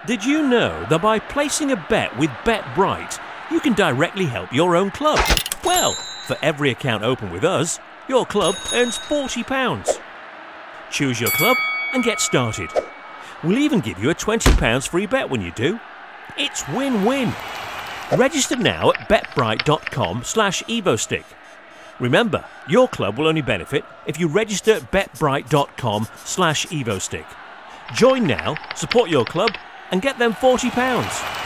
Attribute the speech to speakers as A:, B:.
A: Did you know that by placing a bet with BetBright, you can directly help your own club? Well, for every account open with us, your club earns £40. Choose your club and get started. We'll even give you a £20 free bet when you do. It's win-win. Register now at betbright.com/Evostik. Remember, your club will only benefit if you register at betbright.com/Evostik. Join now, support your club, and get them £40.